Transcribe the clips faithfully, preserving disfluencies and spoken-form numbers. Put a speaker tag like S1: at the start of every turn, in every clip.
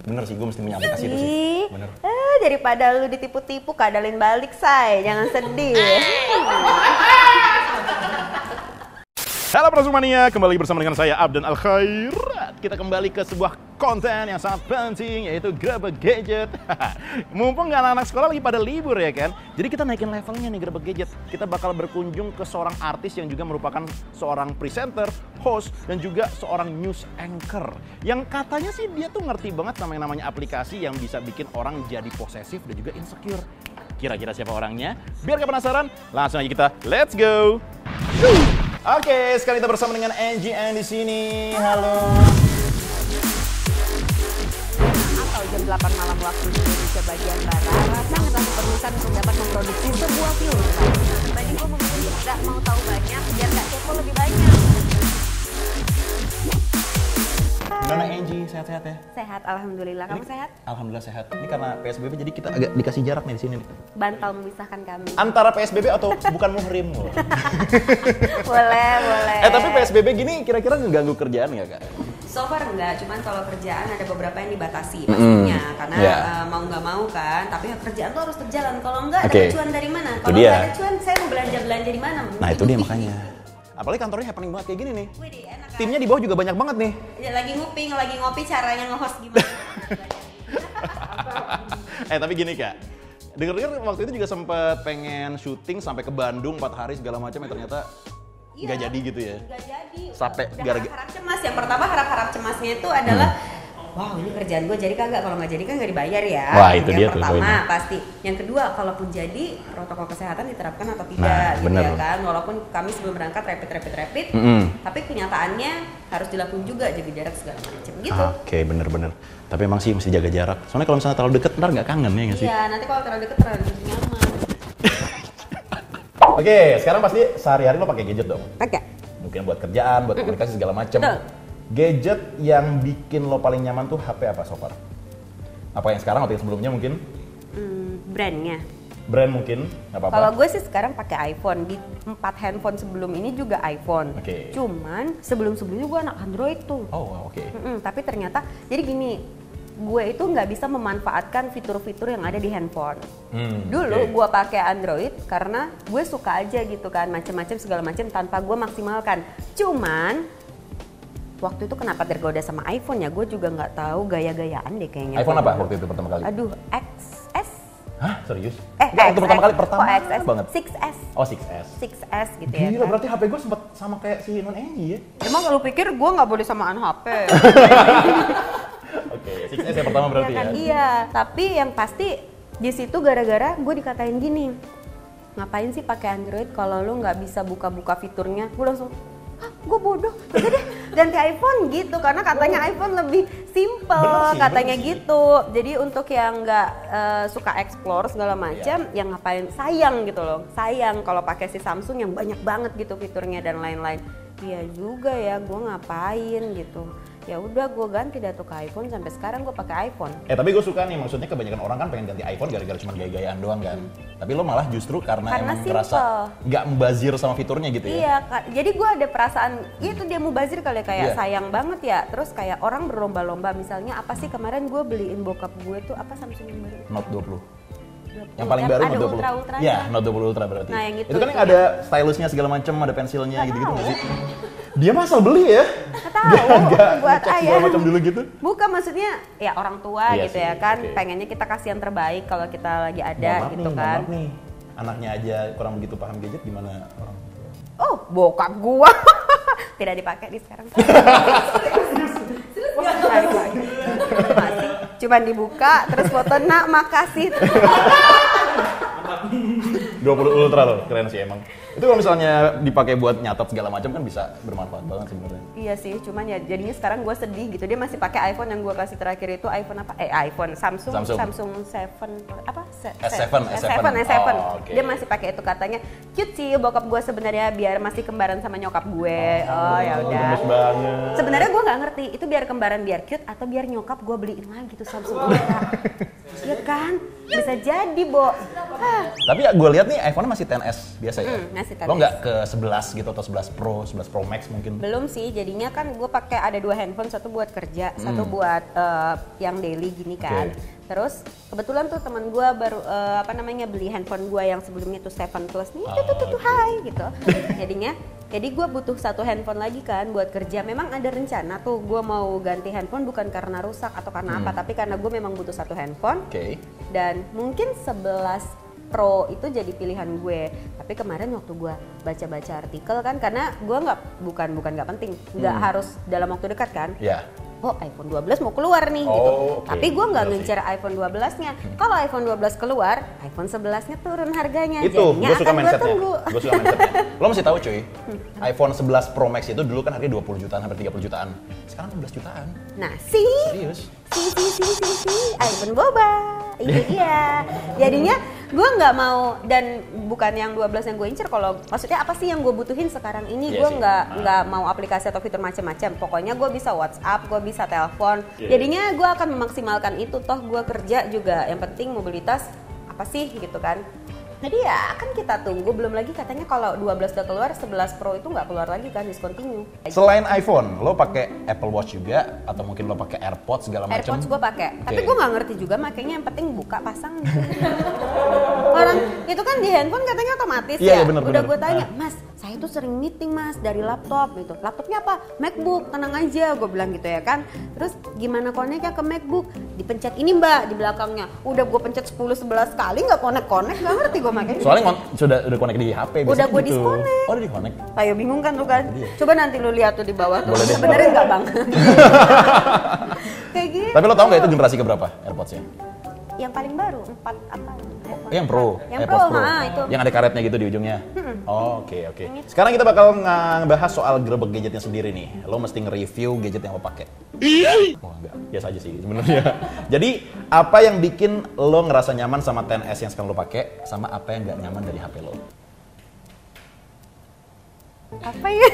S1: Bener sih, gue mesti punya aplikasi itu sih. Bener.
S2: Eh, daripada lu ditipu-tipu, kadalin balik, say. Jangan sedih.
S1: Halo Prasumania, kembali bersama dengan saya Abdan Al-Khair. Kita kembali ke sebuah konten yang sangat penting, yaitu Grebek Gadget. Mumpung anak-anak sekolah lagi pada libur ya kan, jadi kita naikin levelnya nih Grebek Gadget. Kita bakal berkunjung ke seorang artis yang juga merupakan seorang presenter, host, dan juga seorang news anchor. Yang katanya sih dia tuh ngerti banget sama yang namanya aplikasi yang bisa bikin orang jadi posesif dan juga insecure. Kira-kira siapa orangnya? Biar gak penasaran, langsung aja kita let's go. Oke, sekarang kita bersama dengan Angie Ann di sini. Halo.
S2: Atau jam delapan malam waktu Indonesia bagian barat, sangat sangat diperlukan untuk dapat memproduksi sebuah film. Dibanding gue memilih gak mau tahu banyak, biar gak kepo lebih banyak.
S1: Gimana Angie, sehat-sehat ya?
S2: Sehat, alhamdulillah. Kamu
S1: Ini,
S2: sehat?
S1: Alhamdulillah sehat. Ini karena P S B B jadi kita agak dikasih jarak nih di sini nih.
S2: Bantal memisahkan kami.
S1: Antara P S B B atau bukan muhrim loh.
S2: Boleh, boleh.
S1: Eh tapi P S B B gini kira-kira ngeganggu kerjaan nggak kak?
S2: So far enggak, cuman kalau kerjaan ada beberapa yang dibatasi pastinya, mm, karena yeah. uh, mau nggak mau kan, tapi ya kerjaan tuh harus berjalan. Kalau enggak, okay. Ada cuan dari mana? Kalau nggak ada cuan, saya mau belanja-belanja di mana?
S1: Nah itu dia makanya. Apalagi kantornya happening banget kayak gini nih.
S2: Widih, enak kan?
S1: Timnya di bawah juga banyak banget nih.
S2: Ya, lagi nguping, lagi ngopi, caranya nge-host gimana?
S1: Eh tapi gini kak, denger-denger waktu itu juga sempet pengen syuting sampai ke Bandung empat hari segala macam yang ternyata nggak iya, jadi gitu ya? Nggak jadi. Sampai gara-gara
S2: harap cemas. Yang pertama harap-harap cemasnya itu adalah hmm. wow ini kerjaan gue jadi kagak, kalau nggak jadi kan nggak dibayar ya.
S1: Wah itu
S2: yang
S1: dia
S2: pertama
S1: tuh poinnya.
S2: Pasti. Yang kedua kalaupun jadi protokol kesehatan diterapkan atau tidak
S1: nah,
S2: gitu
S1: bener.
S2: ya kan. Walaupun kami sebelum berangkat rapid rapid rapid,
S1: mm -hmm.
S2: tapi kenyataannya harus dilakukan juga, jaga jarak segala macam gitu.
S1: Oke okay, bener-bener. Tapi emang sih mesti jaga jarak. Soalnya kalau misalnya terlalu deket ntar nggak kangen ya nggak sih?
S2: Iya nanti kalau terlalu deket terlalu nyaman.
S1: Oke okay, sekarang pasti sehari-hari lo pakai gadget dong?
S2: Pakai.
S1: Mungkin buat kerjaan, buat komunikasi segala macam. Gadget yang bikin lo paling nyaman tuh H P apa so far? Apa yang sekarang atau yang sebelumnya mungkin?
S2: Hmm, brandnya.
S1: Brand mungkin, nggak apa-apa.
S2: Kalau gue sih sekarang pakai iPhone. Di empat handphone sebelum ini juga iPhone. Oke. Okay. Cuman sebelum-sebelumnya gue anak Android tuh.
S1: Oh oke. Okay.
S2: Mm-mm, tapi ternyata jadi gini, gue itu nggak bisa memanfaatkan fitur-fitur yang ada di handphone. Hmm, Dulu okay. gue pakai Android karena gue suka aja gitu kan, macam-macam segala macam tanpa gue maksimalkan. Cuman waktu itu kenapa tergoda sama iPhone ya? Gue juga nggak tahu gaya-gayaan deh kayaknya.
S1: iPhone apa waktu itu pertama kali?
S2: Aduh, X S.
S1: Hah serius?
S2: Eh,
S1: Nggak, waktu pertama kali pertama
S2: oh, X S
S1: banget.
S2: enam S.
S1: Oh enam S.
S2: enam S gitu
S1: Gila,
S2: ya.
S1: Gila, kan? Berarti H P gue sempet sama kayak si Non Angie ya?
S2: Emang lu pikir gue nggak boleh samaan H P?
S1: Oke, enam S yang pertama berarti ya? Kan,
S2: ya? Iya, tapi yang pasti di situ gara-gara gue dikatain gini, ngapain sih pakai Android kalau lu nggak bisa buka-buka fiturnya? Gue langsung, hah, gue bodoh, udah deh ganti iPhone gitu, karena katanya oh. iPhone lebih simple, sih, katanya gitu. Jadi untuk yang nggak uh, suka explore segala macam, yeah. yang ngapain, sayang gitu loh, sayang kalau pakai si Samsung yang banyak banget gitu fiturnya dan lain-lain. Iya juga ya, gue ngapain gitu. Ya udah gue ganti dah tuh ke iPhone, sampai sekarang gue pakai iPhone.
S1: Eh tapi gue suka nih, maksudnya kebanyakan orang kan pengen ganti iPhone gara-gara cuma gaya-gayaan doang kan. Hmm. Tapi lo malah justru karena, karena emang ngerasa nggak membazir sama fiturnya gitu ya.
S2: Iya, jadi gue ada perasaan, ya itu dia mubazir kali, kayak yeah. sayang banget ya. Terus kayak orang berlomba-lomba, misalnya apa sih kemarin gue beliin bokap gue tuh apa Samsung yang baru?
S1: Note dua puluh. Yang paling baru Note dua puluh.
S2: Ultra,
S1: ya, Note dua puluh Ultra berarti.
S2: Nah, yang itu,
S1: itu kan
S2: itu
S1: yang ada stylusnya segala macam, ada pensilnya
S2: gak
S1: gitu-gitu nggak sih?
S2: Dia
S1: mah asal beli ya?
S2: Gak tahu, buat ayah.
S1: Macam dulu gitu?
S2: Bukan, maksudnya ya orang tua iya gitu sih, ya kan, okay. pengennya kita kasih yang terbaik kalau kita lagi ada
S1: maaf
S2: gitu
S1: nih,
S2: kan.
S1: Maaf nih, anaknya aja kurang begitu paham gadget, gimana orang tua?
S2: Oh, bokap gua tidak dipakai di sekarang. Masih, cuman dibuka terus foto, nak makasih.
S1: dua puluh Ultra loh, keren sih emang. Itu kalau misalnya dipakai buat nyatet segala macam kan bisa bermanfaat banget sebenarnya.
S2: Iya sih, cuman ya jadinya sekarang gue sedih gitu. Dia masih pakai iPhone, yang gue kasih terakhir itu iPhone apa? Eh iPhone Samsung Samsung, Samsung tujuh apa?
S1: S tujuh S tujuh.
S2: S tujuh.
S1: Oh, okay.
S2: Dia masih pakai itu, katanya cute sih bokap gue sebenarnya, biar masih kembaran sama nyokap gue. Oh, oh ya udah. Sebenarnya gue nggak ngerti itu biar kembaran biar cute atau biar nyokap gue beliin lagi tuh Samsung Ultra. Iya kan? Bisa jadi, Bo. Hah.
S1: Tapi ya gue lihat nih ini iPhone-nya masih X S biasa ya?
S2: Hmm, masih X S.
S1: Lo nggak ke sebelas gitu atau sebelas Pro, sebelas Pro Max mungkin?
S2: Belum sih, jadinya kan gue pakai ada dua handphone, satu buat kerja,
S1: Hmm.
S2: satu buat uh, yang daily gini kan.
S1: Okay.
S2: Terus kebetulan tuh teman gue baru uh, apa namanya beli handphone gue yang sebelumnya tuh seven plus nih,
S1: Oh,
S2: tuh tuh tuh
S1: okay.
S2: hai gitu. Jadinya, jadi gue butuh satu handphone lagi kan buat kerja. Memang ada rencana tuh gue mau ganti handphone bukan karena rusak atau karena
S1: Hmm.
S2: apa, tapi karena gue memang butuh satu handphone.
S1: Oke. Okay.
S2: Dan mungkin sebelas Pro itu jadi pilihan gue. Tapi kemarin waktu gue baca-baca artikel kan, karena gue nggak bukan bukan nggak penting, nggak
S1: Hmm.
S2: harus dalam waktu dekat kan.
S1: Ya.
S2: Oh iPhone dua belas mau keluar nih
S1: Oh,
S2: gitu.
S1: okay.
S2: Tapi gue nggak
S1: Bener
S2: ngincer iPhone dua belas-nya. Kalau iPhone dua belas keluar, iPhone sebelas-nya turun harganya.
S1: Itu,
S2: Jadinya
S1: gue suka
S2: akan gue
S1: mindsetnya.
S2: tunggu.
S1: Gue suka mindsetnya. Lo mesti tahu cuy, iPhone sebelas Pro Max itu dulu kan harganya dua puluh jutaan, hampir tiga puluh jutaan. Sekarang enam belas jutaan.
S2: Nah sih,
S1: Serius?
S2: si si si si si, iPhone boba. Itu dia. Jadinya gue nggak mau, dan bukan yang dua belas yang gue incer. Kalau maksudnya apa sih yang gue butuhin sekarang ini?
S1: Iya
S2: Gue
S1: sih.
S2: nggak
S1: Ah.
S2: nggak mau aplikasi atau fitur macam-macam. Pokoknya gue bisa WhatsApp, gue bisa telepon.
S1: Iya.
S2: Jadinya gue akan memaksimalkan itu. Toh gue kerja juga. Yang penting mobilitas apa sih gitu kan? Jadi ya kan kita tunggu. Belum lagi katanya kalau dua belas udah keluar, sebelas Pro itu nggak keluar lagi kan, discontinue.
S1: Selain iPhone, lo pakai Apple Watch juga atau mungkin lo pakai AirPods segala macam?
S2: AirPods gue pakai, tapi
S1: Oke.
S2: gue nggak ngerti juga makanya. Yang penting buka pasang. Orang itu kan di handphone katanya otomatis
S1: Iya,
S2: ya.
S1: iya, bener,
S2: Udah
S1: bener.
S2: gue tanya, Mas, saya tuh sering meeting Mas dari laptop gitu. Laptopnya apa? MacBook, tenang aja, gue bilang gitu ya kan. Terus gimana connect-nya ke MacBook? Dipencet ini Mbak di belakangnya. Udah gue pencet sepuluh sebelas kali nggak connect-connect, nggak ngerti gue makanya.
S1: Soalnya kon- sudah udah connect di H P biasanya
S2: Udah gue
S1: gitu.
S2: disconnect.
S1: Oh, udah di-connect.
S2: Ayo bingung kan lu kan?
S1: Iya.
S2: Coba nanti lu lihat tuh di bawah tuh.
S1: Boleh deh.
S2: Benerin nggak Bang? Kayak gitu.
S1: Tapi lo tau nggak itu generasi keberapa AirPods-nya?
S2: Yang paling baru empat apa?
S1: Oh, yang Pro,
S2: Yang
S1: AirPods
S2: Pro, ha, itu.
S1: Yang ada karetnya gitu di ujungnya. Oh, oke oke. Sekarang kita bakal ngebahas soal gerbek gadgetnya sendiri nih. Lo mesti nge-review gadget yang lo pakai. Oh enggak, biasa aja sih sebenarnya. Jadi apa yang bikin lo ngerasa nyaman sama X S yang sekarang lo pakai, sama apa yang nggak nyaman dari H P lo?
S2: Apa ya?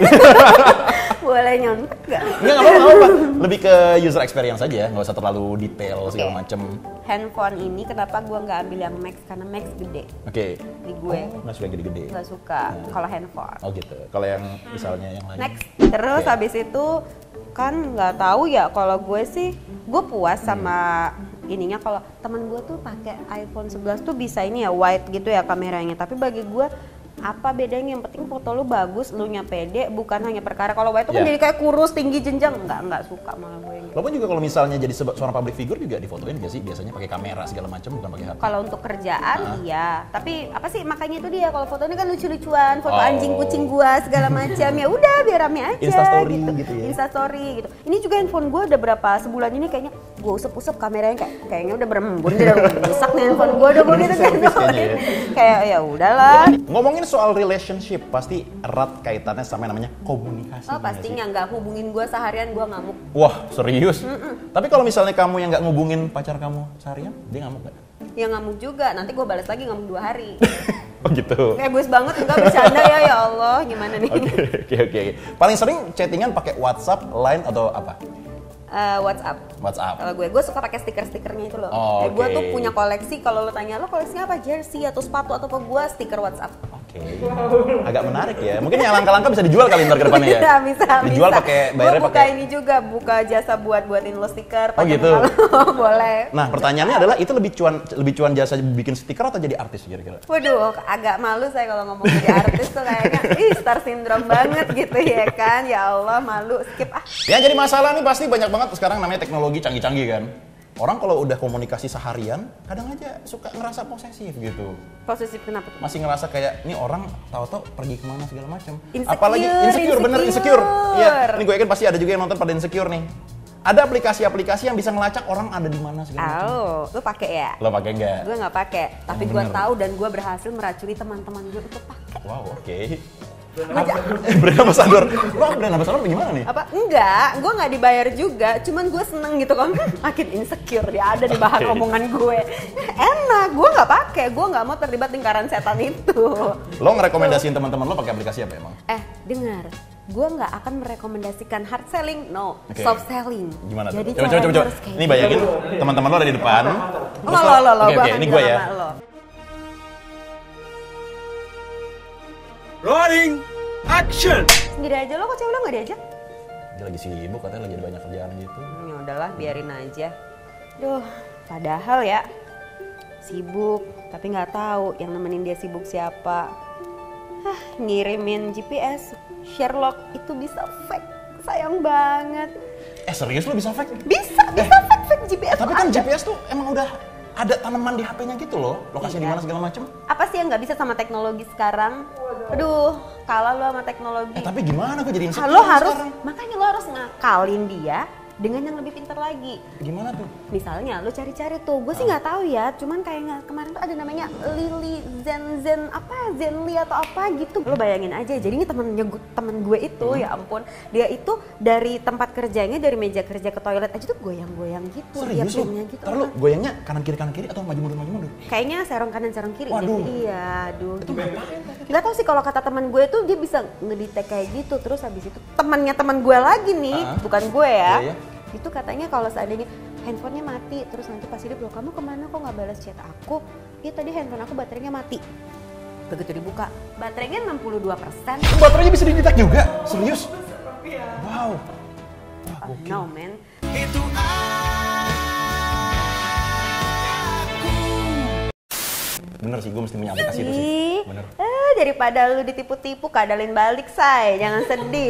S2: Boleh nyontek gak?
S1: Enggak, nggak apa-apa, nggak apa-apa. Lebih ke user experience aja, nggak usah terlalu detail segala
S2: Oke.
S1: macem.
S2: Handphone ini kenapa gue nggak ambil yang Max? Karena Max gede
S1: Oke.
S2: di gue.
S1: Oh, nggak suka yang gede-gede.
S2: Nggak suka kalau handphone.
S1: Oh gitu. Kalau yang misalnya yang lain.
S2: Next. Terus
S1: Oke.
S2: habis itu kan nggak tahu ya, kalau gue sih gue puas sama ininya. Kalau teman gue tuh pakai iPhone sebelas tuh bisa ini ya wide gitu ya kameranya, tapi bagi gue apa bedanya? Yang penting foto lu bagus, lu nya pede, bukan hanya perkara kalau wide itu kan
S1: Iya.
S2: jadi kayak kurus tinggi jenjang. Nggak nggak suka malah gue yang gitu.
S1: Lo pun juga kalau misalnya jadi seba- seorang public figure juga difotoin gak sih? Biasanya pakai kamera segala macam, bukan pakai H P.
S2: Kalau untuk kerjaan
S1: Ah.
S2: iya, tapi apa sih makanya itu dia kalau fotonya kan lucu-lucuan, foto
S1: Oh.
S2: anjing kucing gua segala macam. Ya udah biar rame aja
S1: Instastory
S2: gitu.
S1: gitu ya.
S2: Instastory gitu. Ini juga handphone gua udah berapa sebulan ini kayaknya gua usap-usap kameranya kayak kayaknya udah berembun, udah rusak nih handphone gua udah gua gitu kan.
S1: Service kayaknya ya.
S2: Kayak ya udahlah.
S1: Ngomongin soal relationship, pasti erat kaitannya sama yang namanya komunikasi.
S2: Oh
S1: nggak
S2: pastinya
S1: sih?
S2: nggak hubungin gua seharian gua ngamuk.
S1: Wah, serius? Tapi kalau misalnya kamu yang nggak ngubungin pacar kamu seharian, dia ngamuk nggak?
S2: Ya ngamuk juga, nanti gua balas lagi ngamuk dua hari.
S1: Oh gitu.
S2: Kayak bus banget enggak bercanda ya, ya Allah gimana nih.
S1: Oke, oke, oke. Paling sering chattingan pakai WhatsApp, Line atau apa?
S2: Eh, WhatsApp.
S1: WhatsApp.
S2: Kalau gue, gue suka pakai stiker-stikernya itu loh.
S1: Oh,
S2: Kayak gue
S1: oke.
S2: tuh punya koleksi. Kalau lo tanya lo koleksinya apa, jersey atau sepatu atau apa, gue stiker WhatsApp.
S1: Oke. Agak menarik ya. Mungkin yang langka-langka bisa dijual kali ntar ke depannya ya.
S2: Bisa, bisa,
S1: Dijual
S2: bisa.
S1: pakai
S2: Gue
S1: bayarnya
S2: buka
S1: pakai.
S2: ini juga, buka jasa buat buatin lo stiker.
S1: Oh, gitu.
S2: Kalau boleh.
S1: Nah, pertanyaannya adalah itu lebih cuan lebih cuan jasa bikin stiker atau jadi artis kira-kira?
S2: Waduh, agak malu saya kalau ngomong jadi artis tuh kayaknya, ih star syndrome banget gitu ya kan. Ya Allah, malu, skip ah.
S1: Ya jadi masalah nih pasti banyak banget sekarang namanya teknologi canggih-canggih kan. Orang kalau udah komunikasi seharian, kadang aja suka ngerasa posesif gitu.
S2: Posesif kenapa tuh?
S1: Masih ngerasa kayak, nih orang tahu-tahu pergi kemana segala macam.
S2: Insecure,
S1: Apalagi insecure, bener insecure.
S2: insecure.
S1: Iya, ini gue yakin pasti ada juga yang nonton pada insecure nih. Ada aplikasi-aplikasi yang bisa ngelacak orang ada di mana segala macam.
S2: Oh, lo pakai ya?
S1: Lo pakai nggak?
S2: Gue nggak pakai, tapi
S1: Yang
S2: gue
S1: bener.
S2: tahu dan gue berhasil meracuni teman-teman gue untuk pakai.
S1: Wow, oke. Brand ambassador. Lo brand ambassador gimana nih?
S2: Apa enggak, gue nggak dibayar juga, cuman gue seneng gitu kan. Makin insecure dia ada di bahan
S1: Oke.
S2: omongan gue. Enak, gue nggak pakai, gue nggak mau terlibat lingkaran setan itu.
S1: Lo ngerekomendasiin teman-teman lo pakai aplikasi apa emang?
S2: Eh dengar, gue nggak akan merekomendasikan hard selling, no,
S1: Oke.
S2: soft selling.
S1: Gimana tuh?
S2: Jadi
S1: Coba, coba,
S2: caranya
S1: coba, coba.
S2: harus kayak
S1: Ini
S2: gitu.
S1: bayangin teman-teman lo ada di depan.
S2: Lo lo lo lo,
S1: Oke,
S2: gue
S1: oke,
S2: akan
S1: ini
S2: bilang
S1: gue ya.
S2: sama lo.
S3: Rolling action.
S2: Sendiri aja lo, kok cewek lo nggak diajak?
S1: Dia lagi sibuk, katanya lagi ada banyak kerjaan gitu.
S2: Hmm, ya udahlah, biarin aja. Duh, padahal ya sibuk, tapi nggak tahu yang nemenin dia sibuk siapa. Hah, ngirimin G P S Sherlock itu bisa fake, sayang banget.
S1: Eh serius lo bisa fake?
S2: Bisa, bisa
S1: Eh,
S2: fake, fake G P S.
S1: Tapi
S2: tuh
S1: kan
S2: ada.
S1: G P S tuh emang udah ada tanaman di H P-nya gitu loh, lokasinya di
S2: Iya.
S1: mana segala macem.
S2: Apa sih yang nggak bisa sama teknologi sekarang? Aduh, kalah lo sama teknologi.
S1: Eh tapi gimana gue jadi insecure
S2: lo harus,
S1: sekarang?
S2: makanya lo harus ngakalin dia dengan yang lebih pintar lagi.
S1: Gimana tuh?
S2: Misalnya lo cari-cari tuh, gue sih nggak tahu ya, cuman kayak nggak- kemarin tuh ada namanya Lily Zen Zen apa Zenly atau apa gitu. Lo bayangin aja, jadi ini temennya gu- temen gue itu,
S1: Hmm.
S2: ya ampun, dia itu dari tempat kerjanya, dari meja kerja ke toilet aja tuh goyang-goyang gitu, dia
S1: Serius lo?
S2: pinnya gitu.
S1: Ntar lu goyangnya kanan kiri kanan kiri atau maju mundur maju mundur?
S2: Kayaknya serong kanan serong kiri.
S1: Waduh.
S2: Jadi, iya, aduh.
S1: Itu bebas.
S2: Nggak tahu sih kalau kata teman gue tuh dia bisa ngedetect kayak gitu. Terus habis itu temannya teman gue lagi nih,
S1: Ah.
S2: bukan gue ya.
S1: Iya, iya.
S2: Itu katanya kalau seandainya handphonenya mati, terus nanti pas hidup loh, kamu kemana kok nggak balas chat aku? Iya tadi handphone aku baterainya mati. Begitu dibuka, baterainya enam puluh dua persen.
S1: Baterainya bisa didetek juga? Serius? Wow. Wah,
S2: Oh,
S1: gokil.
S2: no man.
S3: Itu
S1: Bener sih, gue mesti punya aplikasi itu sih.
S2: Ih,
S1: Bener.
S2: eh, daripada lu ditipu-tipu, kadalin balik, say. Jangan sedih.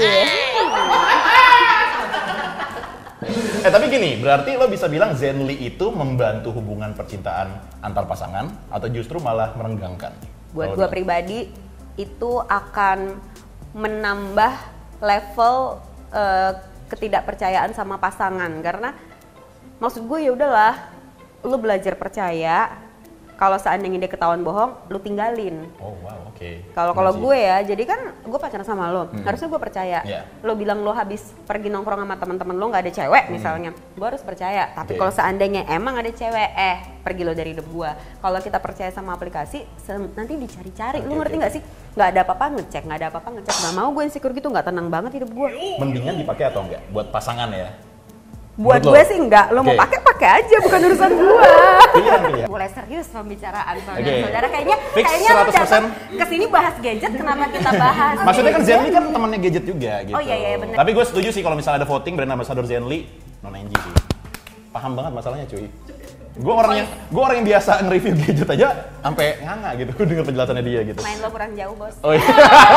S1: Eh tapi gini, berarti lo bisa bilang Zenly itu membantu hubungan percintaan antar pasangan atau justru malah merenggangkan?
S2: Buat
S1: Kalau
S2: gue
S1: lo-
S2: pribadi itu akan menambah level eh, ketidakpercayaan sama pasangan, karena maksud gue ya udahlah, lu belajar percaya. Kalau seandainya dia ketahuan bohong, lu tinggalin.
S1: Oh wow, oke.
S2: Kalau kalau
S1: Bener sih.
S2: gue ya, jadi kan gue pacaran sama lo,
S1: Hmm.
S2: harusnya gue percaya.
S1: Iya.
S2: Lo bilang lo habis pergi nongkrong sama teman-teman lo nggak ada cewek misalnya, gue harus percaya. Tapi
S1: Oke.
S2: kalau seandainya emang ada cewek, eh pergi lo dari hidup gue. Kalau kita percaya sama aplikasi, se- nanti dicari-cari. Lo
S1: Oke,
S2: ngerti
S1: oke,
S2: nggak
S1: oke.
S2: sih? Nggak ada apa-apa ngecek, nggak ada apa-apa ngecek. Nggak mau gue insecure gitu, nggak tenang banget hidup gue.
S1: Mendingan dipakai atau enggak? Buat pasangan ya?
S2: Buat
S1: Menurut
S2: gue
S1: lo?
S2: sih enggak, lo mau
S1: Oke.
S2: pakai pakai aja, bukan urusan gue.
S1: Pilihan, pilihan.
S2: Mulai serius pembicaraan
S1: Oke.
S2: saudara-saudara, kayaknya
S1: Fix
S2: kayaknya lo
S1: seratus persen.
S2: datang kesini bahas gadget, kenapa kita bahas?
S1: Maksudnya kan
S2: gadget?
S1: Zenly kan temannya gadget juga gitu.
S2: Oh, iya, iya, bener.
S1: Tapi gue setuju sih kalau misalnya ada voting brand ambassador Zenly, non N G sih. Paham banget masalahnya cuy. Gue orang yang gue orang yang biasa nge-review gadget aja sampai nganga gitu dengan penjelasannya dia gitu.
S2: Main lo kurang jauh bos.
S1: Oh iya.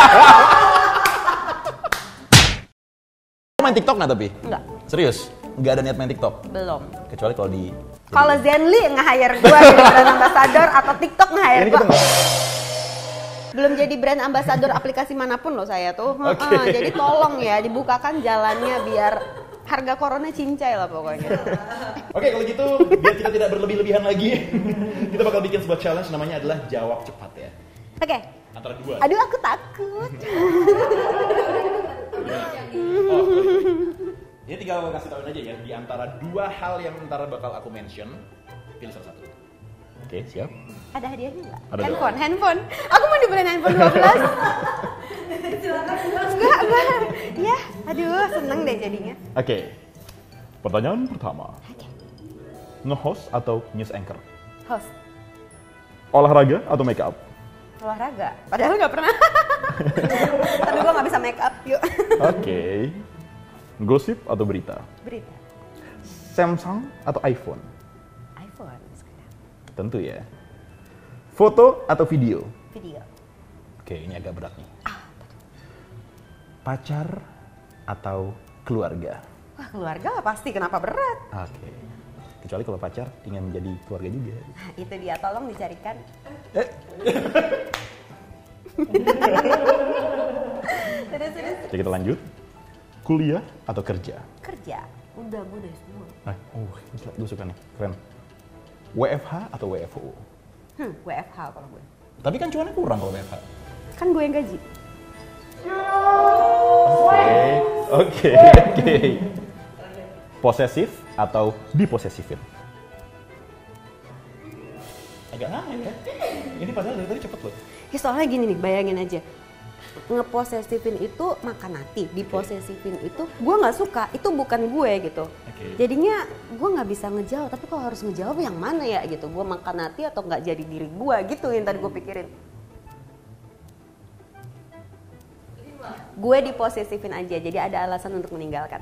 S1: Lo main TikTok nggak tapi?
S2: Enggak,
S1: Serius? Nggak ada niat main TikTok?
S2: belum.
S1: Kecuali kalau di...
S2: Kalau Zenly nge-hire gue jadi brand ambassador atau TikTok nge-hire
S1: Ini
S2: gue.
S1: kita nggak...
S2: Belum jadi brand ambassador aplikasi manapun loh saya tuh.
S1: Oke.
S2: Heeh, jadi tolong ya dibukakan jalannya biar harga corona cincai lah pokoknya.
S1: Oke kalau gitu, biar kita tidak berlebih-lebihan lagi, kita bakal bikin sebuah challenge namanya adalah jawab cepat ya.
S2: Oke.
S1: Antara dua.
S2: Aduh aku takut.
S1: Oh, jadi tinggal kasih tahuin aja ya, di antara dua hal yang ntar bakal aku mention, pilih salah satu. Oke, siap.
S2: Ada hadiahnya nggak?
S1: Ada
S2: Handphone, handphone. Aku mau dibeliin handphone dua belas. Enggak, enggak. Ya, aduh seneng deh jadinya.
S1: Oke, pertanyaan pertama. Nge-host atau news anchor?
S2: Host,
S1: Olahraga atau make up?
S2: olahraga. Padahal nggak pernah. Tapi gua nggak bisa make up, yuk.
S1: Oke. Gosip atau berita?
S2: Berita.
S1: Samsung atau iPhone?
S2: iPhone sekarang.
S1: Tentu ya. Foto atau video?
S2: Video.
S1: Oke, ini agak berat nih. Pacar atau keluarga?
S2: Wah keluarga lah pasti, kenapa berat?
S1: Oke. Kecuali kalau pacar ingin menjadi keluarga juga.
S2: Nah, itu dia, tolong dicarikan.
S1: Eh,
S2: Terus, terus.
S1: Oke, kita lanjut. Kuliah atau kerja?
S2: Kerja. Udah, gue udah semua.
S1: Eh, oh, gila, gue suka nih, keren. W F H atau W F O?
S2: Hmm, W F H kalau gue.
S1: Tapi kan cuannya kurang kalau W F H.
S2: Kan gue yang gaji.
S1: Oke, oke, oke. Posesif atau diposesifin? Agak aneh ya. Ini padahal dari tadi cepet loh.
S2: Ya soalnya gini nih, bayangin aja. Ngeposesifin itu makan hati, diposesifin itu gue nggak suka, itu bukan gue gitu.
S1: Oke.
S2: Jadinya gue nggak bisa ngejawab, tapi kalau harus ngejawab yang mana ya gitu. Gue makan hati atau nggak jadi diri gue gitu yang tadi gue pikirin. gue diposesifin aja, jadi ada alasan untuk meninggalkan.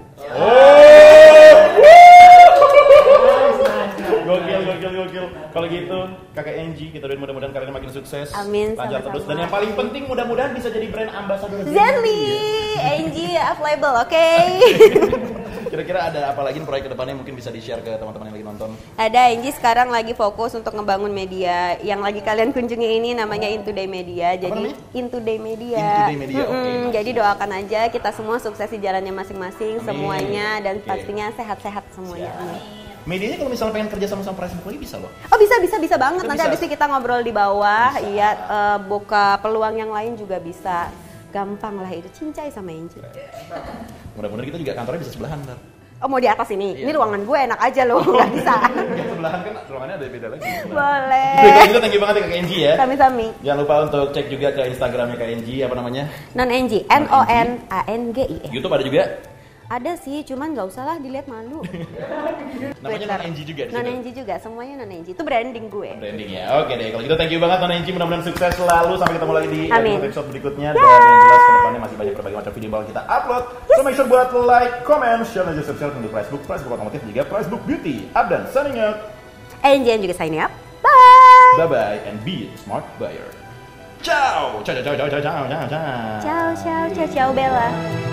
S1: Gokil, gokil, gokil. Kalau gitu, kakak Angie, kita doain mudah-mudahan kalian makin sukses.
S2: Amin,
S1: lancar
S2: sama-sama.
S1: terus. Dan yang paling penting, mudah-mudahan bisa jadi brand ambassador
S2: Zenly, Angie, available, oke?
S1: Kira-kira ada apa lagi proyek kedepannya mungkin bisa di-share ke teman-teman yang lagi nonton?
S2: Ada, Angie sekarang lagi fokus untuk ngebangun media. Yang lagi kalian kunjungi ini namanya Into Day Media. Jadi
S1: namanya?
S2: Into Day Media.
S1: Into Day Media, oke.
S2: Mm-mm, jadi doakan aja kita semua sukses di jalannya masing-masing,
S1: Amin.
S2: semuanya, dan
S1: Oke.
S2: pastinya sehat-sehat semuanya.
S1: Siap.
S2: Amin.
S1: Medianya kalau misalnya pengen kerja sama-sama Facebook lagi bisa loh.
S2: Oh bisa bisa bisa banget.
S1: Itu
S2: Nanti
S1: bisa.
S2: abis ini kita ngobrol di bawah.
S1: Bisa.
S2: Iya, eh, buka peluang yang lain juga bisa. Gampang lah itu, cincai sama Angie.
S1: Mudah-mudahan kita juga kantornya bisa sebelahan ntar.
S2: Oh mau di atas ini?
S1: Iya.
S2: Ini ruangan gue enak aja loh, nggak bisa.
S1: Yang sebelahan kan ruangannya ada beda lagi.
S2: Boleh.
S1: Oke, kalau gitu thank you banget ya Kak Angie ya.
S2: Sami-sami.
S1: Jangan lupa untuk cek juga ke Instagramnya Kak Angie, apa namanya?
S2: Non Angie, N O N A N G I E.
S1: YouTube ada juga.
S2: Ada sih, cuman nggak usah lah dilihat malu.
S1: Namanya Non Angie juga di
S2: Non
S1: situ.
S2: Angie juga, semuanya Non Angie. Itu branding gue.
S1: Branding ya. Oke deh, kalau gitu thank you banget Non Angie, mudah-mudahan sukses selalu, sampai ketemu lagi di
S2: Amin.
S1: episode berikutnya. Dan yang jelas kedepannya masih banyak berbagai macam video yang bakal kita upload. So make sure buat like, comment, share, dan juga subscribe untuk Facebook, Facebook Otomotif juga Facebook Beauty. Abdan signing out.
S2: Angie yang juga signing up. Bye.
S1: Bye bye and be a smart buyer. Ciao. Ciao ciao ciao ciao ciao ciao ciao.
S2: Ciao ciao ciao ciao Bella.